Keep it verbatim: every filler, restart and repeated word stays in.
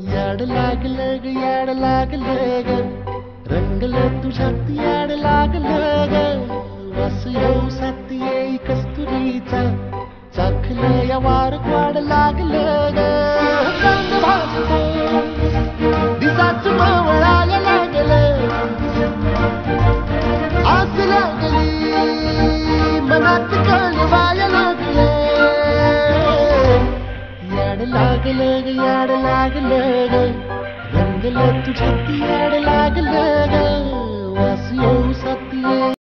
याड लागलं ग याड लागलं ग रंगलं तुझ्यात याड लागलं ग वास येऊ साथ येई कस्तुरीचा चाखलं या वार वाड लागलं ग रंग भासतो दिसाच मावळायला लागलं आस लागली मनात कळवायला लागलं याड लागलं ग याड लागलं ग रंगलं तुझ्यात याड